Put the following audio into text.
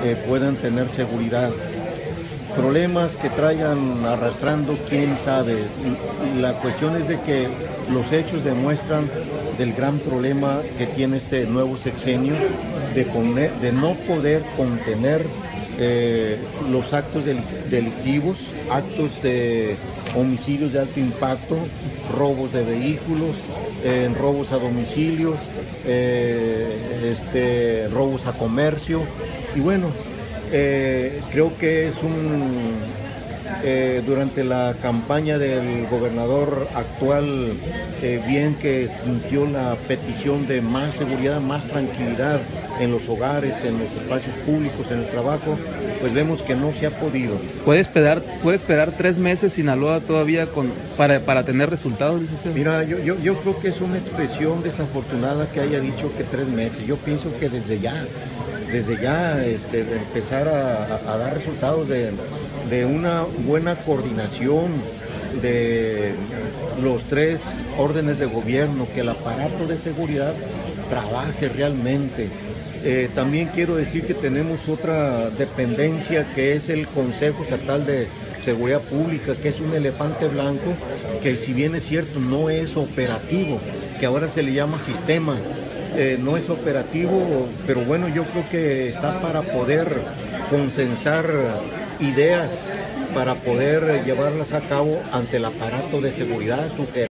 puedan tener seguridad. Problemas que traigan arrastrando, quién sabe. La cuestión es de que los hechos demuestran del gran problema que tiene este nuevo sexenio de no poder contener los actos delictivos, actos de homicidios de alto impacto, robos de vehículos, robos a domicilios, robos a comercio. Y bueno, creo que es durante la campaña del gobernador actual, bien que sintió la petición de más seguridad, más tranquilidad en los hogares, en los espacios públicos, en el trabajo, pues vemos que no se ha podido. ¿Puede esperar 3 meses Sinaloa todavía para tener resultados, licenciado? Mira, yo creo que es una expresión desafortunada que haya dicho que 3 meses. Yo pienso que desde ya de empezar a dar resultados de una buena coordinación de los 3 órdenes de gobierno, que el aparato de seguridad trabaje realmente. También quiero decir que tenemos otra dependencia, que es el Consejo Estatal de Seguridad Pública, que es un elefante blanco, que si bien es cierto no es operativo, que ahora se le llama sistema, no es operativo, pero bueno, yo creo que está para poder consensar ideas, para poder llevarlas a cabo ante el aparato de seguridad,